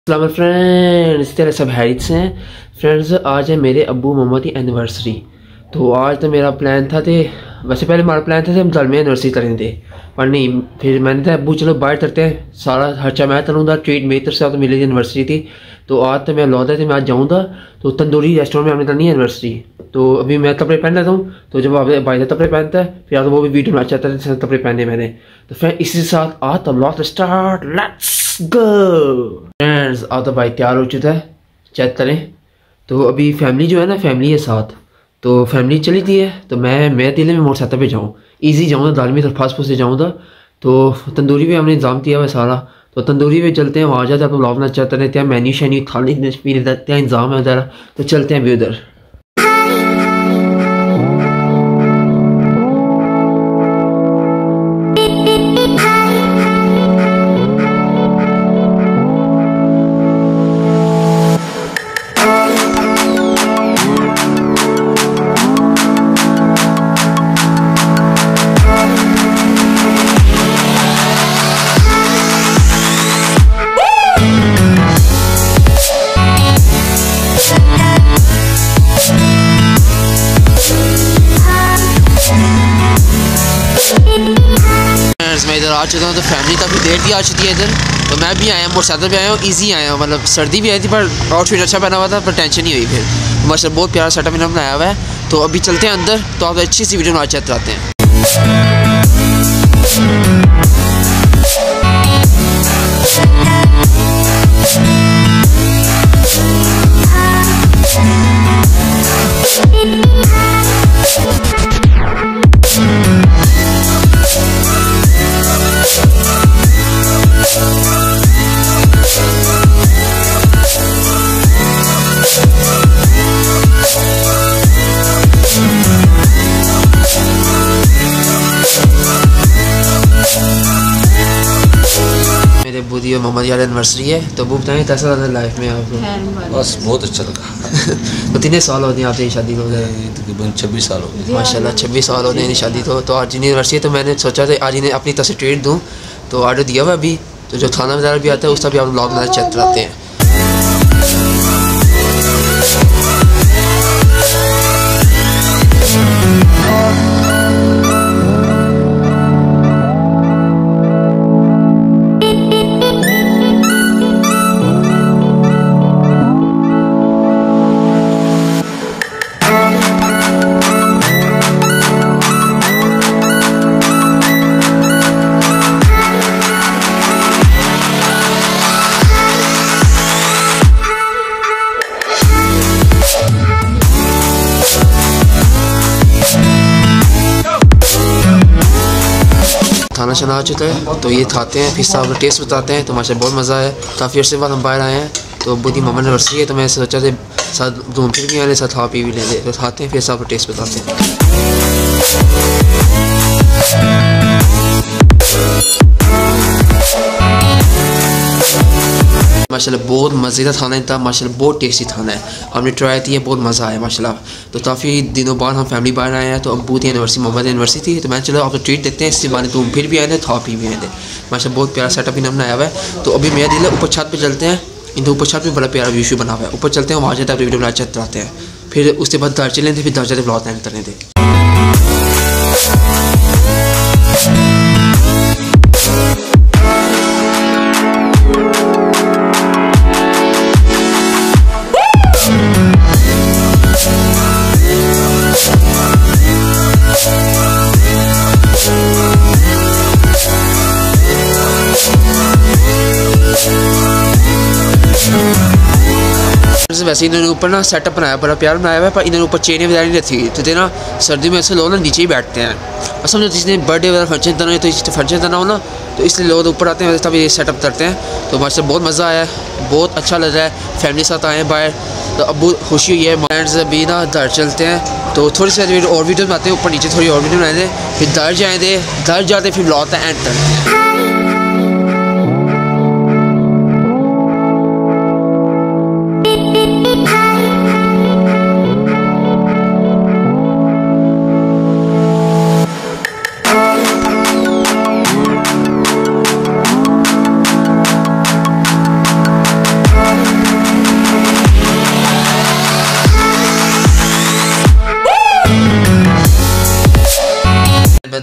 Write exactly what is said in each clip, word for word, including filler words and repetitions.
अस्सलाम फ्रेंड्स, तेरे सब हैरियत से हैं। फ्रेंड्स, आज है मेरे अब्बू मम्मा की एनिवर्सरी। तो आज तो मेरा प्लान था थे वैसे पहले हमारा प्लान था थे हम दलमिया एनिवर्सरी करें थे, पर नहीं, फिर मैंने कहा अब्बू चलो बाहर करते हैं, सारा खर्चा मैं तलूँगा, ट्रीट मेरी तरफ से तो मेरी एनिवर्सरी थी। तो आज तो मैं लौटा थे मैं आज जाऊँगा तो तंदूरी रेस्टोरेंट में हमने करनी है एनिवर्सरी। तो अभी मैं कपड़े पहन लेता हूँ, तो जब आप भाई कपड़े पहनता है फिर वो भी वीडियो में अच्छा चाहता है कपड़े पहने मैंने। तो फिर इसी साथ आ तो लॉट स्टार्ट, लेट्स गो। फ्रेंड्स आ तो भाई तैयार हो चुका है, चेक करें। तो अभी फैमिली जो है ना, फैमिली है साथ, तो फैमिली चली थी है। तो मैं मैं दिल्ली में मोटरसाइकिल पे जाऊँ, ईजी जाऊँगा, दालमी तो फास्ट फूड से जाऊँगा। तो तंदूरी भी हमने इंतजाम किया हुआ है सारा, तो तंदूरी पे चलते हैं। वहाँ जाते हैं, आप ब्लॉग ना चाहते रहते हैं, मेन्यू शैन्यू खाने पीने देते हैं, इंतजाम है उधर। तो चलते हैं अभी उधर। मैं इधर आ चुका हूँ, तो फैमिली काफ़ी देर की आ चुकी है इधर। तो मैं भी आया हूँ, मोटरसाइकिल पे आया हूँ, ईजी आया हूँ, मतलब सर्दी भी आई थी पर आउटफिट अच्छा पहना हुआ था, पर टेंशन नहीं हुई। फिर माशाल्लाह बहुत प्यारा सेटअप इन्होंने बनाया हुआ है। तो अभी चलते हैं अंदर, तो आप अच्छी सी वीडियो में चेक कराते हैं। मेरे बुद्धि और मोहम्मद यार एनिवर्सरी है, तो वो बताएं कैसा लगा लाइफ में आपको? बस बहुत अच्छा लगा। तो कितने साल होते हैं आपकी शादी को? तकरीबन छब्बीस साल हो गए माशाल्लाह, छब्बीस साल होते हैं शादी को। तो आज एनिवर्सरी है, तो मैंने सोचा था आज इन्हें अपनी तरफ से ट्रीट दूँ, तो ऑर्डर दिया हुआ अभी। तो जो खाना वगैरह भी आता है उसका भी आप ब्लॉग में चेक कराते हैं। खाना शाना आ चुका है, तो ये खाते हैं, फिर साहब टेस्ट बताते हैं। तो माशाल्लाह बहुत मज़ा है, काफ़ी अर्से बाद हम बाहर आए हैं। तो बुद्धि मम्मा एनिवर्सरी है, तो मैं सोचा थे साथ घूम फिर भी आने, साथ खा पी भी लेते। तो खाते हैं, फिर साहब टेस्ट बताते हैं। माशाल्लाह बहुत मज़ेदार खाना था, माशाल्लाह बहुत टेस्टी खाना है, हमने ट्राई किया, बहुत मज़ा आया माशाल्लाह। तो काफ़ी दिनों बाद हम फैमिली बाहर आए हैं। तो अब्बू की एनिवर्सरी, मोहम्मद एनिवर्सरी थी, तो मैं चलो आपको ट्रीट देते हैं, इससे बारे तुम फिर भी आए थे, खा पी भी आए थे। माशाल्लाह बहुत प्यारा सेटअप इन्होंने बनाया हुआ है। तो अभी मेरा दिल है ऊपर छत पर चलते हैं, इनके ऊपर छत पर बड़ा प्यारा व्यू बना हुआ है, ऊपर चलते हैं, वहाँ जाते हैं, वीडियो बना चेक कराते हैं। फिर उसके बाद घर चलें थे, फिर घर जाते ब्लॉग एंड करने थे। वैसे इन्होंने ऊपर ना सेटअप बनाया, बड़ा प्यार बनाया हुआ है, पर इन्होंने ऊपर चेनें वगैरह नहीं रखी। तो देना सर्दी में ऐसे लोग ना नीचे ही बैठते हैं, असल में जिसने बर्थडे वगैरह फंक्शन देना हो, तो फंक्शन देना हो ना, तो इसलिए लोग ऊपर आते हैं, तब ये सेटअप करते हैं। तो माशाल्लाह बहुत मज़ा आया, बहुत अच्छा लग रहा है, फैमिली साथ आए हैं बाहर, तो अब्बू खुशी हुई है। फ्रेंड्स अभी ना घर चलते हैं, तो थोड़ी सी और वीडियो बनाते हैं, ऊपर नीचे थोड़ी और वीडियो बनाए थे, फिर घर जाए, घर जाते फिर ब्लॉग एंड करते हैं।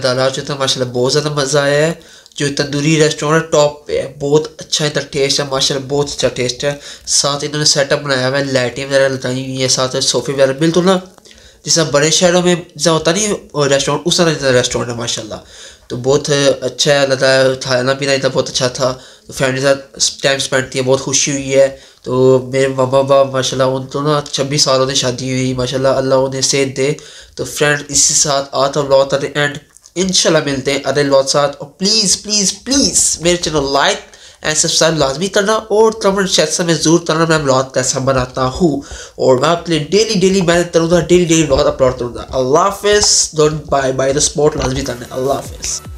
डाला हो चुका है माशाल्लाह, बहुत ज़्यादा मज़ा आया है। जो तंदूरी रेस्टोरेंट टॉप पे है, बहुत अच्छा इनका टेस्ट है माशाल्लाह, बहुत अच्छा टेस्ट है। साथ इन्होंने सेटअप बनाया हुआ है, लाइटें वगैरह लगाई हुई है, साथ सोफे वगैरह बिल्कुल ना जैसा बड़े शहरों में जैसा होता नहीं रेस्टोरेंट, उस तरह रेस्टोरेंट है माशाल्लाह। तो बहुत अच्छा है, लगा खाना पीना इतना बहुत अच्छा था। तो फैमिली के साथ टाइम स्पेंड किया, बहुत खुशी हुई है। तो मेरे मामा बाप माशाल्लाह उनको ना छब्बीस सालों में शादी हुई माशाल्लाह, अल्लाह उन्हें सेहत दे। तो फ्रेंड इसी साथ आता लौट आते एंड इंशाल्लाह मिलते हैं अरे लौट साथ। और प्लीज़ प्लीज़ प्लीज़ मेरे चैनल लाइक एंड सब्सक्राइब लाजमी करना और कमेंट सेक्शन में ज़रूर करना मैं ब्लॉग कैसा बनाता हूँ। और मैं अपने डेली डेली मेहनत करूँगा, डेली डेली ब्लॉग अपलोड करूँगा। अल्लाह हाफिज़, don't bye bye the spot लाजमी करना। अल्लाह हाफिज़।